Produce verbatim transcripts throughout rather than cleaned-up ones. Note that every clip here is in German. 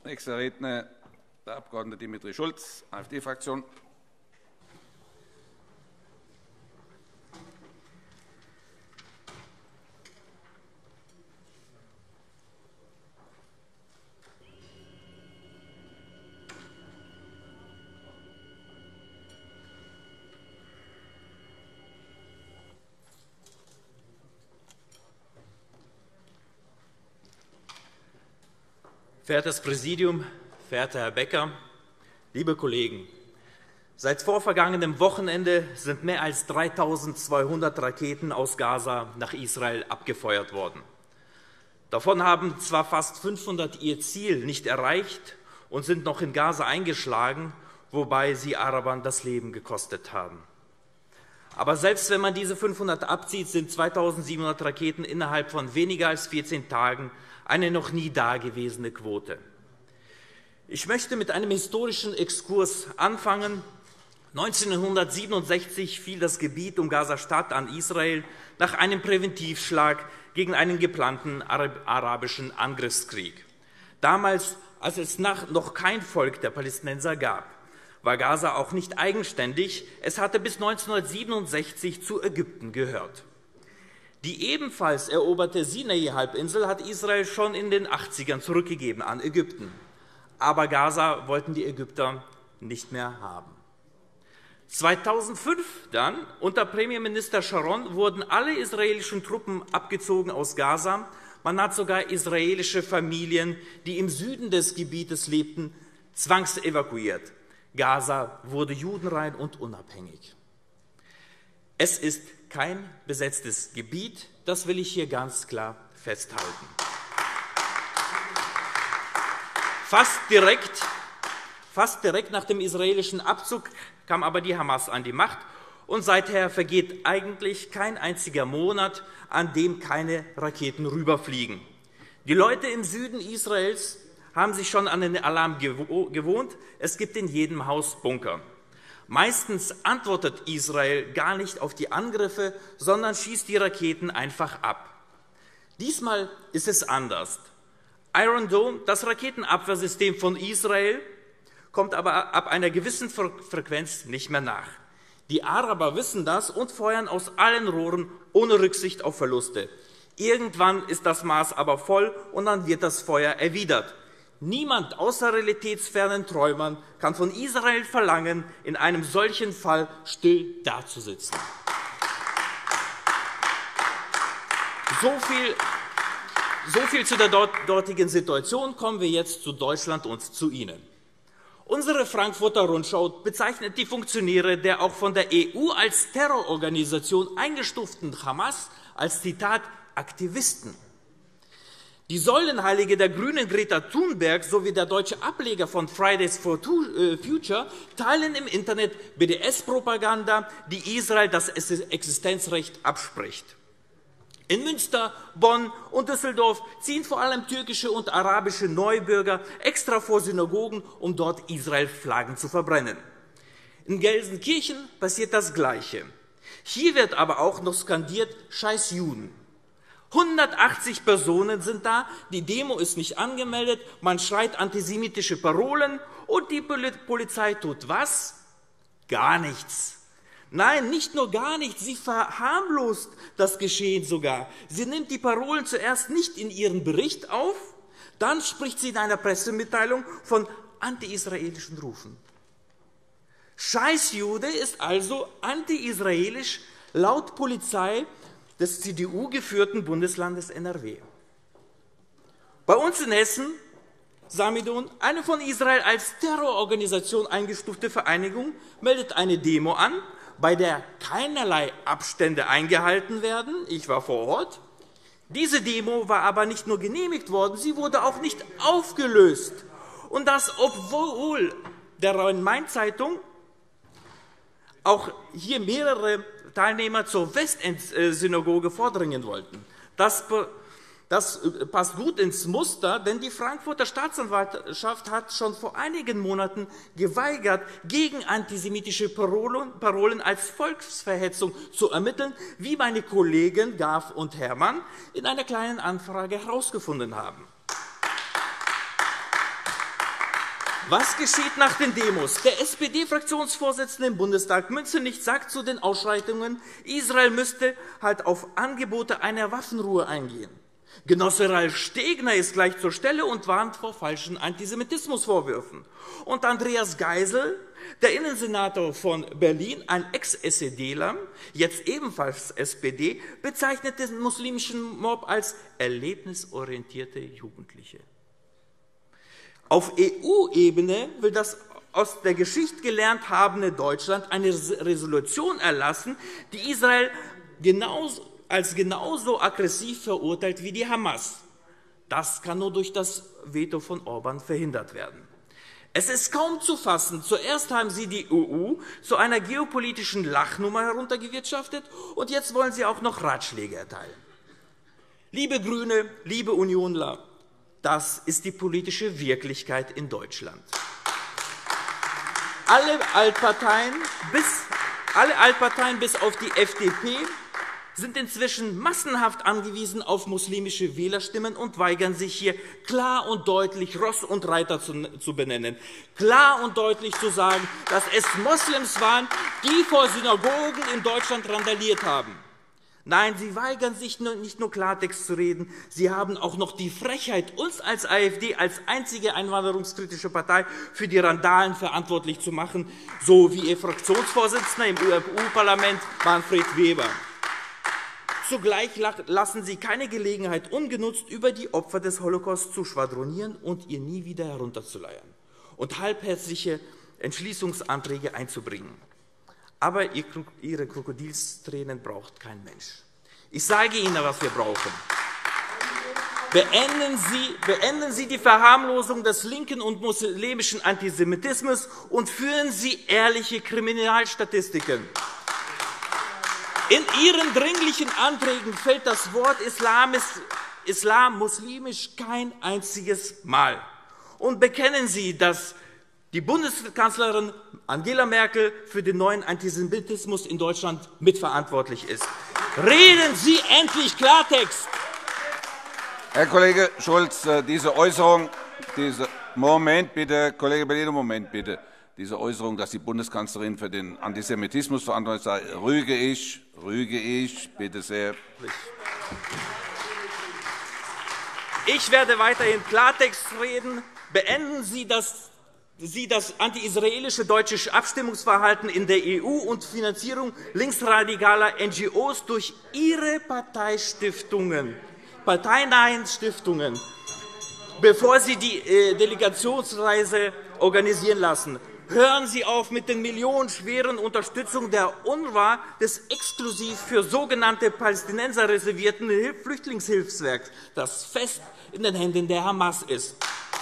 Nächster Redner, der Abg. Dimitri Schulz, AfD-Fraktion. Verehrtes Präsidium, verehrter Herr Becker, liebe Kollegen! Seit vorvergangenem Wochenende sind mehr als dreitausendzweihundert Raketen aus Gaza nach Israel abgefeuert worden. Davon haben zwar fast fünfhundert ihr Ziel nicht erreicht und sind noch in Gaza eingeschlagen, wobei sie Arabern das Leben gekostet haben. Aber selbst wenn man diese fünfhundert abzieht, sind zweitausendsiebenhundert Raketen innerhalb von weniger als vierzehn Tagen eine noch nie dagewesene Quote. Ich möchte mit einem historischen Exkurs anfangen. neunzehnhundertsiebenundsechzig fiel das Gebiet um Gaza-Stadt an Israel nach einem Präventivschlag gegen einen geplanten arabischen Angriffskrieg. Damals, als es noch kein Volk der Palästinenser gab, war Gaza auch nicht eigenständig. Es hatte bis neunzehnhundertsiebenundsechzig zu Ägypten gehört. Die ebenfalls eroberte Sinai-Halbinsel hat Israel schon in den achtzigern zurückgegeben an Ägypten. Aber Gaza wollten die Ägypter nicht mehr haben. zweitausendfünf dann, unter Premierminister Sharon, wurden alle israelischen Truppen abgezogen aus Gaza. Man hat sogar israelische Familien, die im Süden des Gebietes lebten, zwangsevakuiert. Gaza wurde judenrein und unabhängig. Es ist kein besetztes Gebiet, das will ich hier ganz klar festhalten. Fast direkt, fast direkt nach dem israelischen Abzug kam aber die Hamas an die Macht, und seither vergeht eigentlich kein einziger Monat, an dem keine Raketen rüberfliegen. Die Leute im Süden Israels haben sich schon an den Alarm gewohnt. Es gibt in jedem Haus Bunker. Meistens antwortet Israel gar nicht auf die Angriffe, sondern schießt die Raketen einfach ab. Diesmal ist es anders. Iron Dome, das Raketenabwehrsystem von Israel, kommt aber ab einer gewissen Frequenz nicht mehr nach. Die Araber wissen das und feuern aus allen Rohren ohne Rücksicht auf Verluste. Irgendwann ist das Maß aber voll und dann wird das Feuer erwidert. Niemand außer realitätsfernen Träumern kann von Israel verlangen, in einem solchen Fall still dazusitzen. So viel, so viel zu der dortigen Situation. Kommen wir jetzt zu Deutschland und zu Ihnen. Unsere Frankfurter Rundschau bezeichnet die Funktionäre der auch von der E U als Terrororganisation eingestuften Hamas als, Zitat, Aktivisten. Die Säulenheilige der Grünen Greta Thunberg sowie der deutsche Ableger von Fridays for Future teilen im Internet B D S-Propaganda, die Israel das Existenzrecht abspricht. In Münster, Bonn und Düsseldorf ziehen vor allem türkische und arabische Neubürger extra vor Synagogen, um dort Israel-Flaggen zu verbrennen. In Gelsenkirchen passiert das Gleiche. Hier wird aber auch noch skandiert, Scheiß Juden. hundertachtzig Personen sind da, die Demo ist nicht angemeldet, man schreit antisemitische Parolen und die Polizei tut was? Gar nichts. Nein, nicht nur gar nichts, sie verharmlost das Geschehen sogar. Sie nimmt die Parolen zuerst nicht in ihren Bericht auf, dann spricht sie in einer Pressemitteilung von anti-israelischen Rufen. Scheißjude ist also anti-israelisch laut Polizei des C D U-geführten Bundeslandes N R W. Bei uns in Hessen, Samidon, eine von Israel als Terrororganisation eingestufte Vereinigung, meldet eine Demo an, bei der keinerlei Abstände eingehalten werden. Ich war vor Ort. Diese Demo war aber nicht nur genehmigt worden, sie wurde auch nicht aufgelöst. Und das, obwohl der Rhein-Main-Zeitung auch hier mehrere Teilnehmer zur Westend-Synagoge vordringen wollten. Das, das passt gut ins Muster, denn die Frankfurter Staatsanwaltschaft hat schon vor einigen Monaten geweigert, gegen antisemitische Parolen, Parolen als Volksverhetzung zu ermitteln, wie meine Kollegen Graf und Herrmann in einer kleinen Anfrage herausgefunden haben. Was geschieht nach den Demos? Der S P D-Fraktionsvorsitzende im Bundestag Mützenich sagt zu den Ausschreitungen, Israel müsste halt auf Angebote einer Waffenruhe eingehen. Genosse Ralf Stegner ist gleich zur Stelle und warnt vor falschen Antisemitismusvorwürfen. Und Andreas Geisel, der Innensenator von Berlin, ein Ex-SEDler, jetzt ebenfalls S P D, bezeichnet den muslimischen Mob als erlebnisorientierte Jugendliche. Auf E U-Ebene will das aus der Geschichte gelernt habende Deutschland eine Resolution erlassen, die Israel genauso, als genauso aggressiv verurteilt wie die Hamas. Das kann nur durch das Veto von Orban verhindert werden. Es ist kaum zu fassen. Zuerst haben Sie die E U zu einer geopolitischen Lachnummer heruntergewirtschaftet, und jetzt wollen Sie auch noch Ratschläge erteilen. Liebe Grüne, liebe Unionler, das ist die politische Wirklichkeit in Deutschland. Alle Altparteien bis, alle Altparteien bis auf die F D P sind inzwischen massenhaft angewiesen auf muslimische Wählerstimmen und weigern sich hier klar und deutlich Ross und Reiter zu, zu benennen, klar und deutlich zu sagen, dass es Moslems waren, die vor Synagogen in Deutschland randaliert haben. Nein, Sie weigern sich nicht nur Klartext zu reden, Sie haben auch noch die Frechheit, uns als AfD als einzige einwanderungskritische Partei für die Randalen verantwortlich zu machen, so wie Ihr Fraktionsvorsitzender im E U-Parlament Manfred Weber. Zugleich lassen Sie keine Gelegenheit ungenutzt, über die Opfer des Holocaust zu schwadronieren und ihr nie wieder herunterzuleiern und halbherzige Entschließungsanträge einzubringen. Aber Ihre Krokodilstränen braucht kein Mensch. Ich sage Ihnen, was wir brauchen. Beenden Sie, beenden Sie die Verharmlosung des linken und muslimischen Antisemitismus und führen Sie ehrliche Kriminalstatistiken. In Ihren dringlichen Anträgen fällt das Wort Islam, Islam muslimisch kein einziges Mal. Und bekennen Sie, dass die Bundeskanzlerin Angela Merkel für den neuen Antisemitismus in Deutschland mitverantwortlich ist. Reden Sie endlich Klartext! Herr Kollege Schulz, diese Äußerung, diese Moment bitte, Kollege Bellino, Moment bitte. Diese Äußerung, dass die Bundeskanzlerin für den Antisemitismus verantwortlich sei, rüge ich, rüge ich, bitte sehr. Ich werde weiterhin Klartext reden. Beenden Sie das, Sie das anti-israelische deutsche Abstimmungsverhalten in der E U und Finanzierung linksradikaler N G Os durch Ihre Parteistiftungen, parteinahen Stiftungen, bevor Sie die äh, Delegationsreise organisieren lassen. Hören Sie auf mit den millionenschweren Unterstützung der UNRWA, des exklusiv für sogenannte Palästinenser reservierten Flüchtlingshilfswerks, das fest in den Händen der Hamas ist.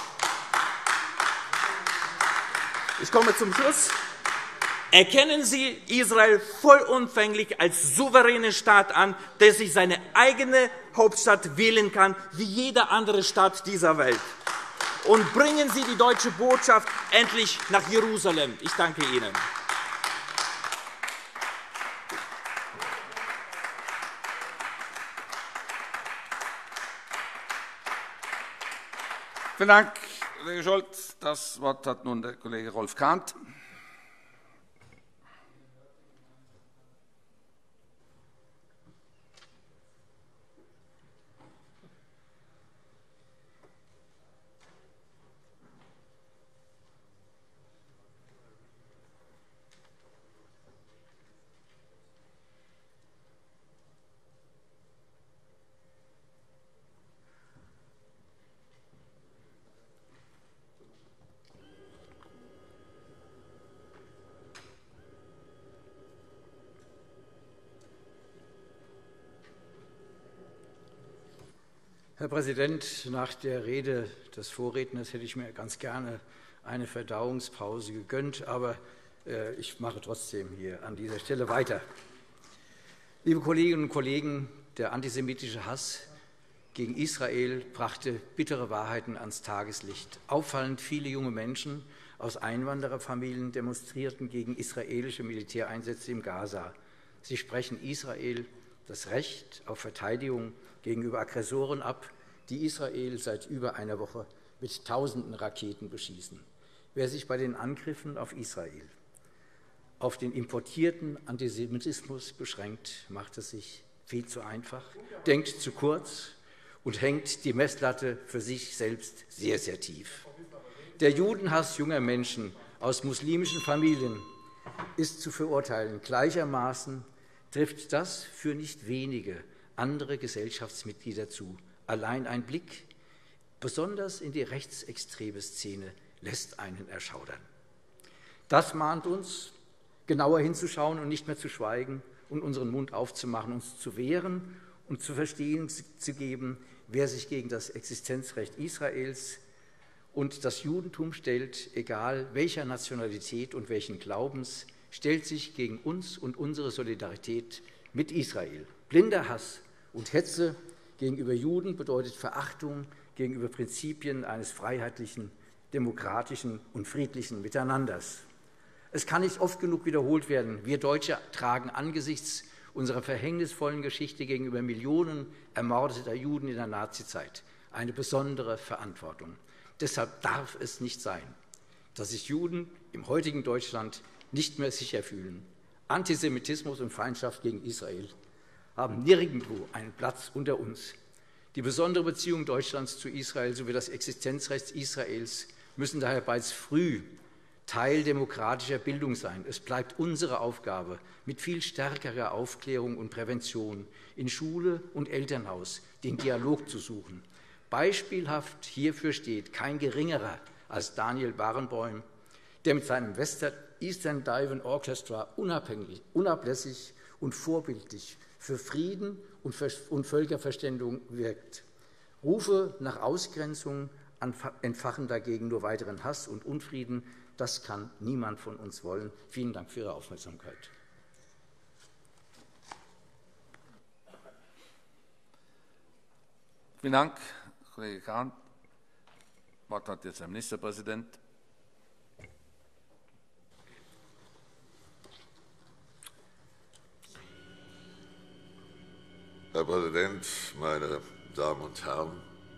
Ich komme zum Schluss. Erkennen Sie Israel vollumfänglich als souveränen Staat an, der sich seine eigene Hauptstadt wählen kann, wie jeder andere Staat dieser Welt. Und bringen Sie die deutsche Botschaft endlich nach Jerusalem. Ich danke Ihnen. Vielen Dank, Kollege Scholz. Das Wort hat nun der Kollege Rolf Kahnt. Herr Präsident, nach der Rede des Vorredners hätte ich mir ganz gerne eine Verdauungspause gegönnt, aber äh, ich mache trotzdem hier an dieser Stelle weiter. Liebe Kolleginnen und Kollegen, der antisemitische Hass gegen Israel brachte bittere Wahrheiten ans Tageslicht. Auffallend viele junge Menschen aus Einwandererfamilien demonstrierten gegen israelische Militäreinsätze im Gaza. Sie sprechen Israel das Recht auf Verteidigung gegenüber Aggressoren ab, die Israel seit über einer Woche mit tausenden Raketen beschießen. Wer sich bei den Angriffen auf Israel auf den importierten Antisemitismus beschränkt, macht es sich viel zu einfach, denkt zu kurz und hängt die Messlatte für sich selbst sehr, sehr tief. Der Judenhass junger Menschen aus muslimischen Familien ist zu verurteilen. Gleichermaßen trifft das für nicht wenige andere Gesellschaftsmitglieder zu. Allein ein Blick, besonders in die rechtsextreme Szene, lässt einen erschaudern. Das mahnt uns, genauer hinzuschauen und nicht mehr zu schweigen und unseren Mund aufzumachen, uns zu wehren und zu verstehen zu geben, wer sich gegen das Existenzrecht Israels und das Judentum stellt, egal welcher Nationalität und welchen Glaubens, stellt sich gegen uns und unsere Solidarität mit Israel. Blinder Hass und Hetze gegenüber Juden bedeutet Verachtung gegenüber Prinzipien eines freiheitlichen, demokratischen und friedlichen Miteinanders. Es kann nicht oft genug wiederholt werden. Wir Deutsche tragen angesichts unserer verhängnisvollen Geschichte gegenüber Millionen ermordeter Juden in der Nazizeit eine besondere Verantwortung. Deshalb darf es nicht sein, dass sich Juden im heutigen Deutschland nicht mehr sicher fühlen. Antisemitismus und Feindschaft gegen Israel haben nirgendwo einen Platz unter uns. Die besondere Beziehung Deutschlands zu Israel sowie das Existenzrecht Israels müssen daher bereits früh Teil demokratischer Bildung sein. Es bleibt unsere Aufgabe, mit viel stärkerer Aufklärung und Prävention in Schule und Elternhaus den Dialog zu suchen. Beispielhaft hierfür steht kein Geringerer als Daniel Barenboim, der mit seinem Eastern Divan Orchestra unabhängig, unablässig und vorbildlich für Frieden und Völkerverständigung wirkt. Rufe nach Ausgrenzung entfachen dagegen nur weiteren Hass und Unfrieden. Das kann niemand von uns wollen. Vielen Dank für Ihre Aufmerksamkeit. Vielen Dank, Kollege Kahn. Das Wort hat jetzt der Ministerpräsident. Herr Präsident, meine Damen und Herren!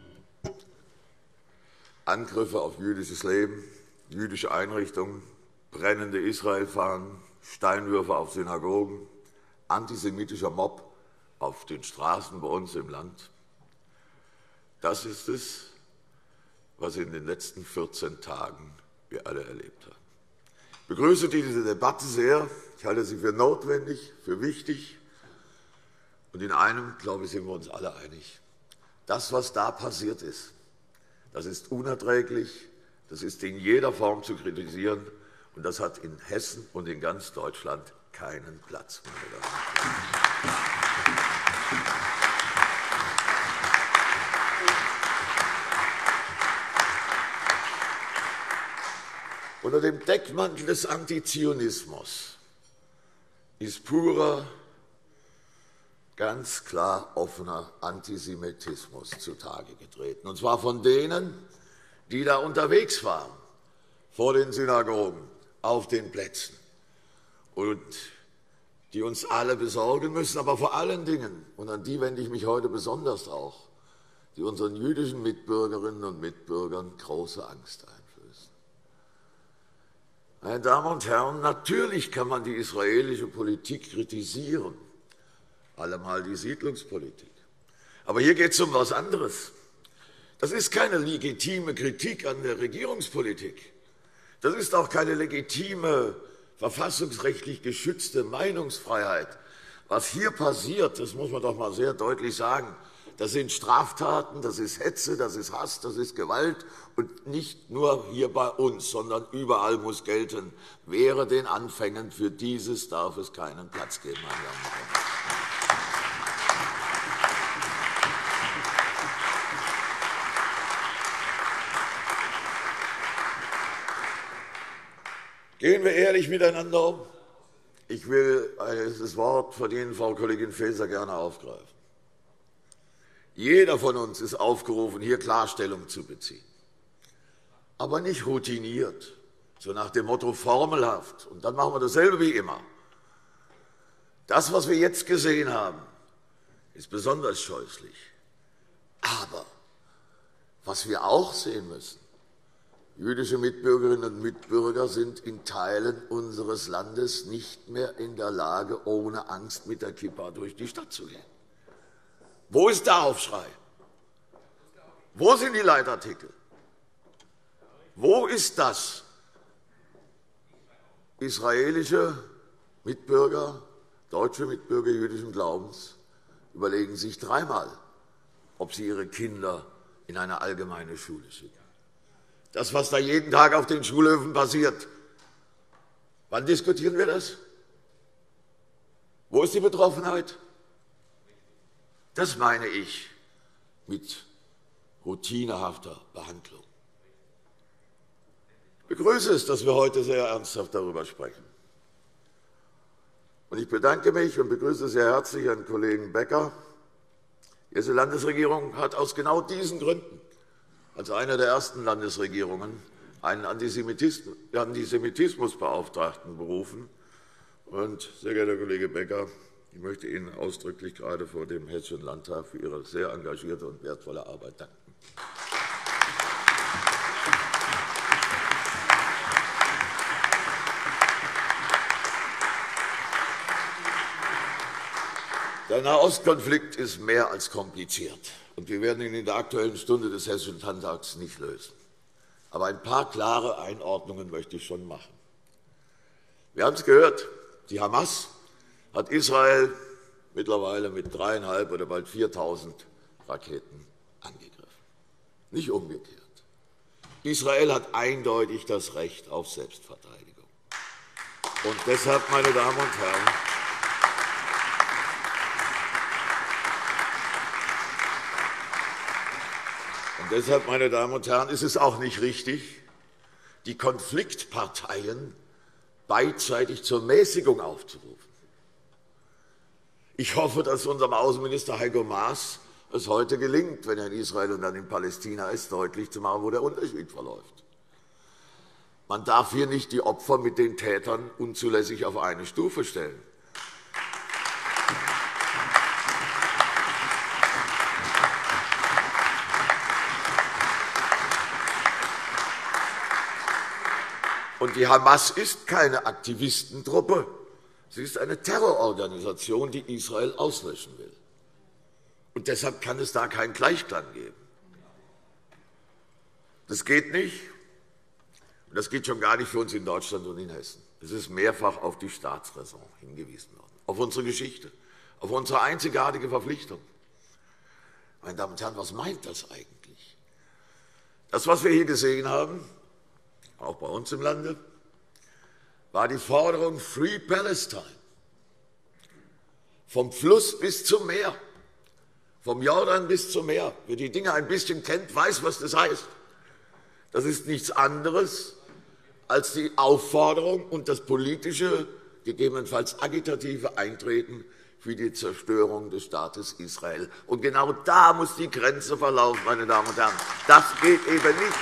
Angriffe auf jüdisches Leben, jüdische Einrichtungen, brennende Israel-Fahnen, Steinwürfe auf Synagogen, antisemitischer Mob auf den Straßen bei uns im Land. Das ist es, was in den letzten vierzehn Tagen wir alle erlebt haben. Ich begrüße diese Debatte sehr. Ich halte sie für notwendig, für wichtig. Und in einem, glaube ich, sind wir uns alle einig. Das, was da passiert ist, das ist unerträglich, das ist in jeder Form zu kritisieren, und das hat in Hessen und in ganz Deutschland keinen Platz, meine Damen und Herren. Unter dem Deckmantel des Antizionismus ist purer, ganz klar offener Antisemitismus zutage getreten, und zwar von denen, die da unterwegs waren, vor den Synagogen, auf den Plätzen, und die uns alle besorgen müssen, aber vor allen Dingen, und an die wende ich mich heute besonders auch, die unseren jüdischen Mitbürgerinnen und Mitbürgern große Angst einflößen. Meine Damen und Herren, natürlich kann man die israelische Politik kritisieren, allemal die Siedlungspolitik. Aber hier geht es um etwas anderes. Das ist keine legitime Kritik an der Regierungspolitik. Das ist auch keine legitime, verfassungsrechtlich geschützte Meinungsfreiheit. Was hier passiert, das muss man doch mal sehr deutlich sagen, das sind Straftaten, das ist Hetze, das ist Hass, das ist Gewalt. Und nicht nur hier bei uns, sondern überall muss gelten, wäre den Anfängen für dieses darf es keinen Platz geben, meine Damen und Herren. Gehen wir ehrlich miteinander um. Ich will das Wort von Ihnen, Frau Kollegin Faeser, gerne aufgreifen. Jeder von uns ist aufgerufen, hier Klarstellung zu beziehen. Aber nicht routiniert, so nach dem Motto formelhaft. Und dann machen wir dasselbe wie immer. Das, was wir jetzt gesehen haben, ist besonders scheußlich. Aber was wir auch sehen müssen, Jüdische Mitbürgerinnen und Mitbürger sind in Teilen unseres Landes nicht mehr in der Lage, ohne Angst mit der Kippa durch die Stadt zu gehen. Wo ist der Aufschrei? Wo sind die Leitartikel? Wo ist das? Israelische Mitbürger, deutsche Mitbürger jüdischen Glaubens überlegen sich dreimal, ob sie ihre Kinder in eine allgemeine Schule schicken. Das, was da jeden Tag auf den Schulhöfen passiert, wann diskutieren wir das? Wo ist die Betroffenheit? Das meine ich mit routinehafter Behandlung. Ich begrüße es, dass wir heute sehr ernsthaft darüber sprechen. Und ich bedanke mich und begrüße sehr herzlich Herrn Kollegen Becker. Die erste Landesregierung hat aus genau diesen Gründen als eine der ersten Landesregierungen einen Antisemitismusbeauftragten berufen. Und, sehr geehrter Herr Kollege Becker, ich möchte Ihnen ausdrücklich gerade vor dem Hessischen Landtag für Ihre sehr engagierte und wertvolle Arbeit danken. Der Nahostkonflikt ist mehr als kompliziert, und wir werden ihn in der Aktuellen Stunde des Hessischen Landtags nicht lösen. Aber ein paar klare Einordnungen möchte ich schon machen. Wir haben es gehört, die Hamas hat Israel mittlerweile mit dreieinhalb oder bald viertausend Raketen angegriffen. Nicht umgekehrt. Israel hat eindeutig das Recht auf Selbstverteidigung. Und deshalb, meine Damen und Herren, Und deshalb, meine Damen und Herren, ist es auch nicht richtig, die Konfliktparteien beidseitig zur Mäßigung aufzurufen. Ich hoffe, dass unserem Außenminister Heiko Maas es heute gelingt, wenn er in Israel und dann in Palästina ist, deutlich zu machen, wo der Unterschied verläuft. Man darf hier nicht die Opfer mit den Tätern unzulässig auf eine Stufe stellen. Und die Hamas ist keine Aktivistentruppe. Sie ist eine Terrororganisation, die Israel auslöschen will. Und deshalb kann es da keinen Gleichklang geben. Das geht nicht. Und das geht schon gar nicht für uns in Deutschland und in Hessen. Es ist mehrfach auf die Staatsräson hingewiesen worden, auf unsere Geschichte, auf unsere einzigartige Verpflichtung. Meine Damen und Herren, was meint das eigentlich? Das, was wir hier gesehen haben, auch bei uns im Lande, war die Forderung Free Palestine. Vom Fluss bis zum Meer, vom Jordan bis zum Meer. Wer die Dinge ein bisschen kennt, weiß, was das heißt. Das ist nichts anderes als die Aufforderung und das politische, gegebenenfalls agitative Eintreten für die Zerstörung des Staates Israel. Und genau da muss die Grenze verlaufen, meine Damen und Herren. Das geht eben nicht.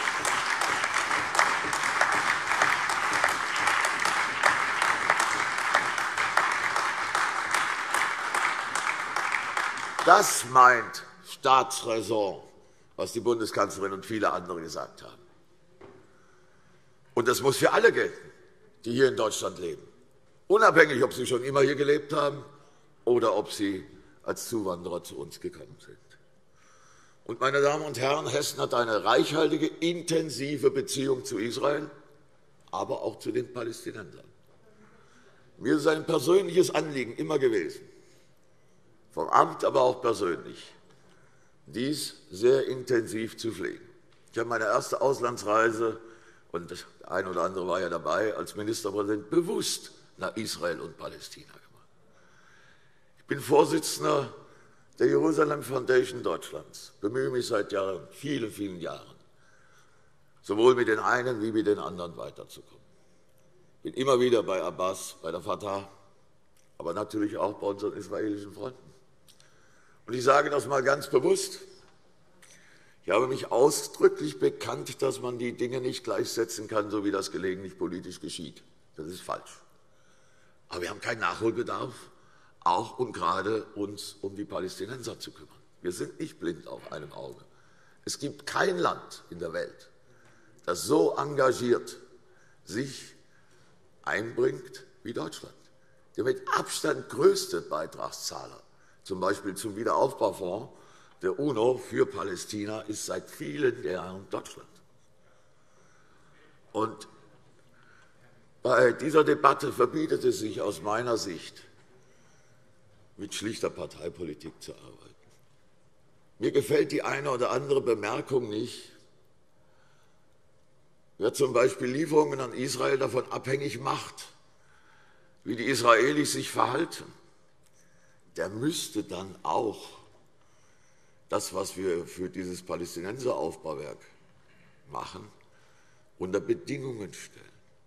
Das meint Staatsräson, was die Bundeskanzlerin und viele andere gesagt haben. Und das muss für alle gelten, die hier in Deutschland leben, unabhängig, ob sie schon immer hier gelebt haben oder ob sie als Zuwanderer zu uns gekommen sind. Und, meine Damen und Herren, Hessen hat eine reichhaltige, intensive Beziehung zu Israel, aber auch zu den Palästinensern. Mir ist es ein persönliches Anliegen immer gewesen, vom Amt, aber auch persönlich, dies sehr intensiv zu pflegen. Ich habe meine erste Auslandsreise, und der eine oder andere war ja dabei, als Ministerpräsident bewusst nach Israel und Palästina gemacht. Ich bin Vorsitzender der Jerusalem Foundation Deutschlands, bemühe mich seit Jahren, vielen, vielen Jahren, sowohl mit den einen wie mit den anderen weiterzukommen. Ich bin immer wieder bei Abbas, bei der Fatah, aber natürlich auch bei unseren israelischen Freunden. Und ich sage das mal ganz bewusst. Ich habe mich ausdrücklich bekannt, dass man die Dinge nicht gleichsetzen kann, so wie das gelegentlich politisch geschieht. Das ist falsch. Aber wir haben keinen Nachholbedarf, auch und gerade uns um die Palästinenser zu kümmern. Wir sind nicht blind auf einem Auge. Es gibt kein Land in der Welt, das so engagiert sich einbringt wie Deutschland. Der mit Abstand größte Beitragszahler, zum Beispiel zum Wiederaufbaufonds der UNO für Palästina, ist seit vielen Jahren Deutschland. Und bei dieser Debatte verbietet es sich aus meiner Sicht, mit schlichter Parteipolitik zu arbeiten. Mir gefällt die eine oder andere Bemerkung nicht, wer zum Beispiel Lieferungen an Israel davon abhängig macht, wie die Israelis sich verhalten, der müsste dann auch das, was wir für dieses Palästinenseraufbauwerk machen, unter Bedingungen stellen.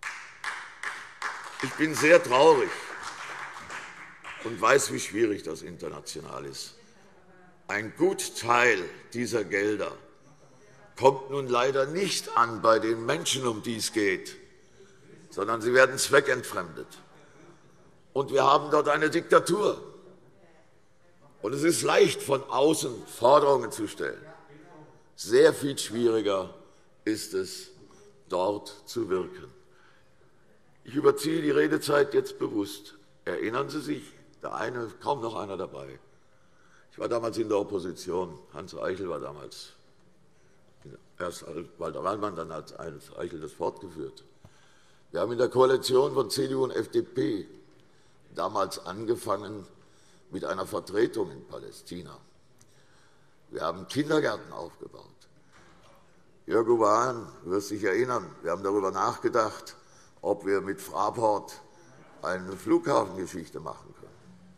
Ich bin sehr traurig und weiß, wie schwierig das international ist. Ein Gutteil dieser Gelder kommt nun leider nicht an bei den Menschen, um die es geht, sondern sie werden zweckentfremdet. Und wir haben dort eine Diktatur. Und es ist leicht, von außen Forderungen zu stellen. Sehr viel schwieriger ist es, dort zu wirken. Ich überziehe die Redezeit jetzt bewusst. Erinnern Sie sich, der eine, kaum noch einer dabei. Ich war damals in der Opposition. Hans Eichel war damals, erst Walter Wallmann, dann hat Hans Eichel das fortgeführt. Wir haben in der Koalition von C D U und F D P damals angefangen mit einer Vertretung in Palästina. Wir haben Kindergärten aufgebaut. Jörg Hahn, du wirst dich erinnern, wir haben darüber nachgedacht, ob wir mit Fraport eine Flughafengeschichte machen können.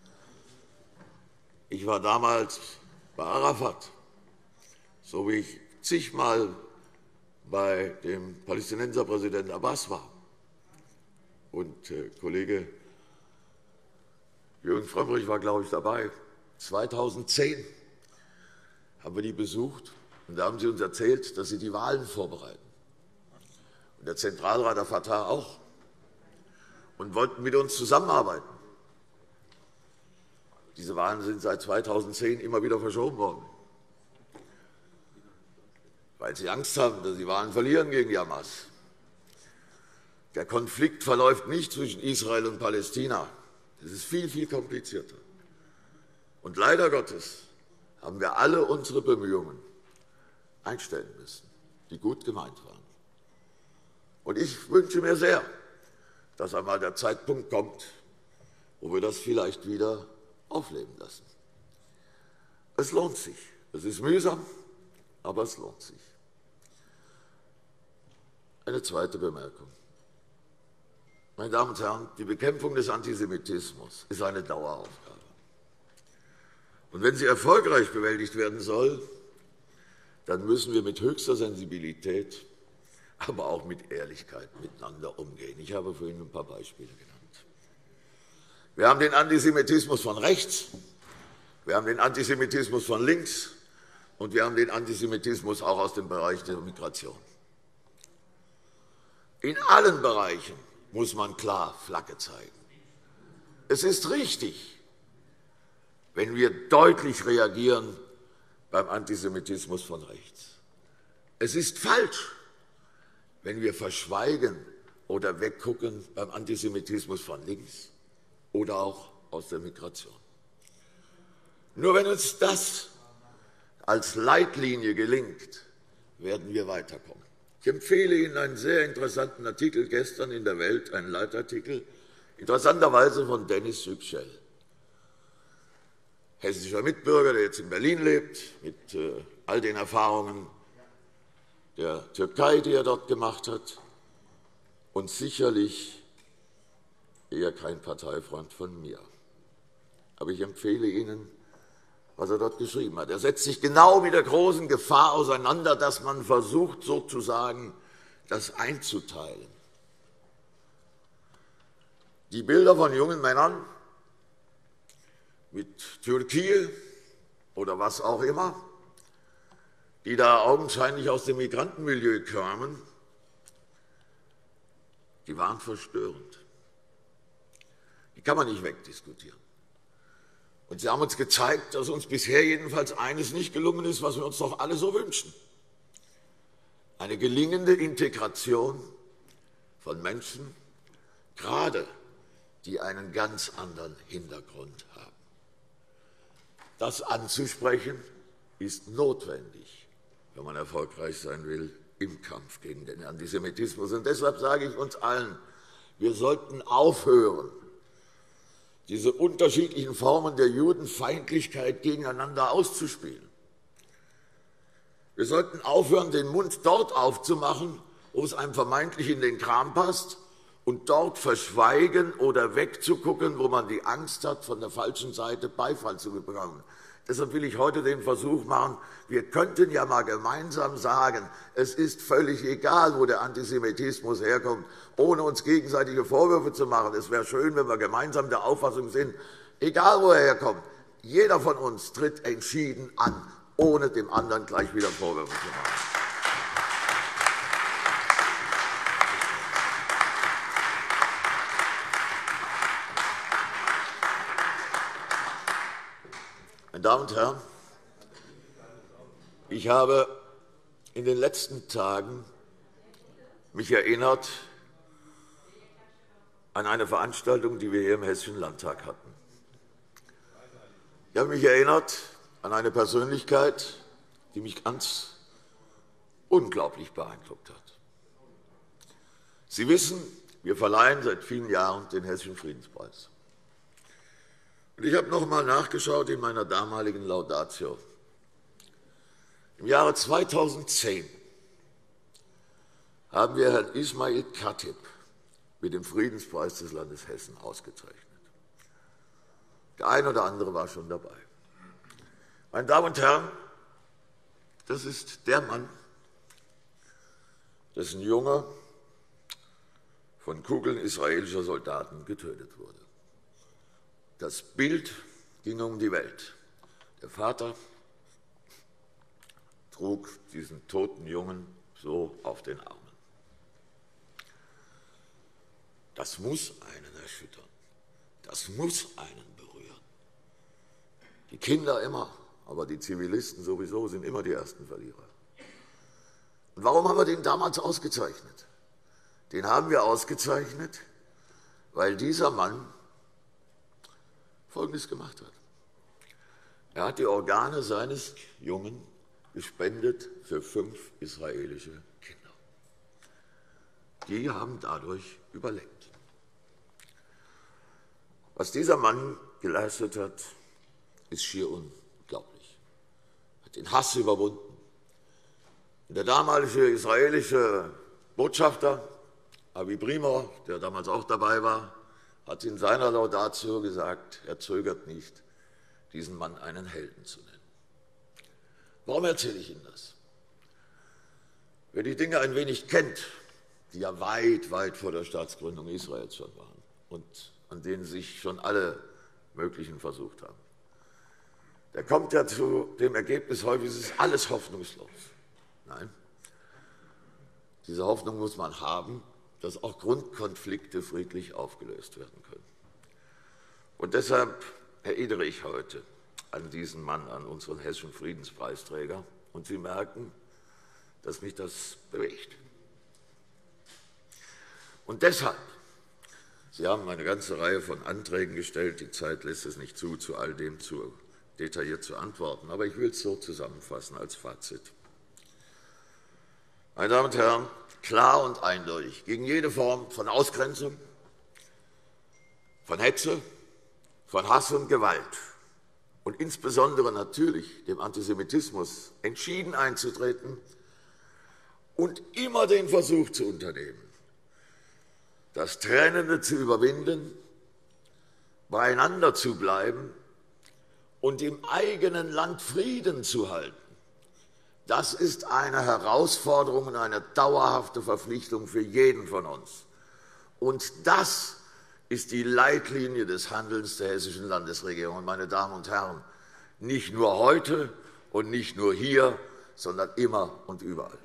Ich war damals bei Arafat, so wie ich zigmal bei dem Palästinenserpräsidenten Abbas war. Und äh, Kollege Jürgen Frömmrich war, glaube ich, dabei. zweitausendzehn haben wir die besucht und da haben sie uns erzählt, dass sie die Wahlen vorbereiten. Und der Zentralrat der Fatah auch. Und wollten mit uns zusammenarbeiten. Diese Wahlen sind seit zweitausendzehn immer wieder verschoben worden, weil sie Angst haben, dass sie Wahlen verlieren gegen die Hamas. Der Konflikt verläuft nicht zwischen Israel und Palästina. Das ist viel, viel komplizierter. Und leider Gottes haben wir alle unsere Bemühungen einstellen müssen, die gut gemeint waren. Und ich wünsche mir sehr, dass einmal der Zeitpunkt kommt, wo wir das vielleicht wieder aufleben lassen. Es lohnt sich. Es ist mühsam, aber es lohnt sich. Eine zweite Bemerkung. Meine Damen und Herren, die Bekämpfung des Antisemitismus ist eine Daueraufgabe. Und wenn sie erfolgreich bewältigt werden soll, dann müssen wir mit höchster Sensibilität, aber auch mit Ehrlichkeit miteinander umgehen. Ich habe vorhin ein paar Beispiele genannt. Wir haben den Antisemitismus von rechts, wir haben den Antisemitismus von links und wir haben den Antisemitismus auch aus dem Bereich der Migration. In allen Bereichen muss man klar Flagge zeigen. Es ist richtig, wenn wir deutlich reagieren beim Antisemitismus von rechts. Es ist falsch, wenn wir verschweigen oder weggucken beim Antisemitismus von links oder auch aus der Migration. Nur wenn uns das als Leitlinie gelingt, werden wir weiterkommen. Ich empfehle Ihnen einen sehr interessanten Artikel gestern in der Welt, einen Leitartikel, interessanterweise von Dennis Yüksel, hessischer Mitbürger, der jetzt in Berlin lebt, mit äh, all den Erfahrungen der Türkei, die er dort gemacht hat, und sicherlich eher kein Parteifreund von mir. Aber ich empfehle Ihnen, was er dort geschrieben hat. Er setzt sich genau mit der großen Gefahr auseinander, dass man versucht, sozusagen das einzuteilen. Die Bilder von jungen Männern mit Türkei oder was auch immer, die da augenscheinlich aus dem Migrantenmilieu kamen, die waren verstörend. Die kann man nicht wegdiskutieren. Und sie haben uns gezeigt, dass uns bisher jedenfalls eines nicht gelungen ist, was wir uns doch alle so wünschen. eine gelingende Integration von Menschen, gerade die einen ganz anderen Hintergrund haben. Das anzusprechen ist notwendig, wenn man erfolgreich sein will im Kampf gegen den Antisemitismus. Und deshalb sage ich uns allen, wir sollten aufhören, diese unterschiedlichen Formen der Judenfeindlichkeit gegeneinander auszuspielen. Wir sollten aufhören, den Mund dort aufzumachen, wo es einem vermeintlich in den Kram passt, und dort verschweigen oder wegzugucken, wo man die Angst hat, von der falschen Seite Beifall zu bekommen. Deshalb will ich heute den Versuch machen, wir könnten ja mal gemeinsam sagen, es ist völlig egal, wo der Antisemitismus herkommt, ohne uns gegenseitige Vorwürfe zu machen. Es wäre schön, wenn wir gemeinsam der Auffassung sind, egal wo er herkommt, jeder von uns tritt entschieden an, ohne dem anderen gleich wieder Vorwürfe zu machen. Meine Damen und Herren, ich habe in den letzten Tagen mich erinnert an eine Veranstaltung, die wir hier im Hessischen Landtag hatten. Ich habe mich erinnert an eine Persönlichkeit, die mich ganz unglaublich beeindruckt hat. Sie wissen, wir verleihen seit vielen Jahren den Hessischen Friedenspreis. Und ich habe noch einmal nachgeschaut in meiner damaligen Laudatio. Im Jahre zweitausendzehn haben wir Herrn Ismail Khatib mit dem Friedenspreis des Landes Hessen ausgezeichnet. Der eine oder andere war schon dabei. Meine Damen und Herren, das ist der Mann, dessen Junge von Kugeln israelischer Soldaten getötet wurde. Das Bild ging um die Welt. Der Vater trug diesen toten Jungen so auf den Armen. Das muss einen erschüttern. Das muss einen berühren. Die Kinder immer, aber die Zivilisten sowieso sind immer die ersten Verlierer. Und warum haben wir den damals ausgezeichnet? Den haben wir ausgezeichnet, weil dieser Mann Folgendes gemacht hat. Er hat die Organe seines Jungen gespendet für fünf israelische Kinder. Die haben dadurch überlebt. Was dieser Mann geleistet hat, ist schier unglaublich. Er hat den Hass überwunden. Und der damalige israelische Botschafter, Avi Primor, der damals auch dabei war, hat in seiner Laudatio gesagt, er zögert nicht, diesen Mann einen Helden zu nennen. Warum erzähle ich Ihnen das? Wer die Dinge ein wenig kennt, die ja weit, weit vor der Staatsgründung Israels schon waren und an denen sich schon alle möglichen versucht haben, der kommt ja zu dem Ergebnis häufig, es ist alles hoffnungslos. Nein, diese Hoffnung muss man haben, dass auch Grundkonflikte friedlich aufgelöst werden können. Und deshalb erinnere ich heute an diesen Mann, an unseren hessischen Friedenspreisträger. Und Sie merken, dass mich das bewegt. Und deshalb, Sie haben eine ganze Reihe von Anträgen gestellt, die Zeit lässt es nicht zu, zu all dem zu detailliert zu antworten, aber ich will es so zusammenfassen als Fazit. Meine Damen und Herren, klar und eindeutig gegen jede Form von Ausgrenzung, von Hetze, von Hass und Gewalt und insbesondere natürlich dem Antisemitismus entschieden einzutreten und immer den Versuch zu unternehmen, das Trennende zu überwinden, beieinander zu bleiben und im eigenen Land Frieden zu halten. Das ist eine Herausforderung und eine dauerhafte Verpflichtung für jeden von uns. Und das ist die Leitlinie des Handelns der Hessischen Landesregierung. Meine Damen und Herren, nicht nur heute und nicht nur hier, sondern immer und überall.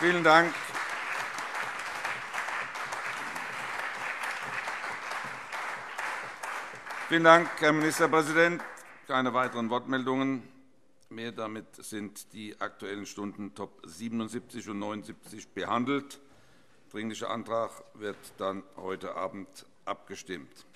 Vielen Dank. Vielen Dank, Herr Ministerpräsident. Keine weiteren Wortmeldungen mehr. Damit sind die Aktuellen Stunden Top siebenundsiebzig und neunundsiebzig behandelt. Der Dringliche Antrag wird dann heute Abend abgestimmt.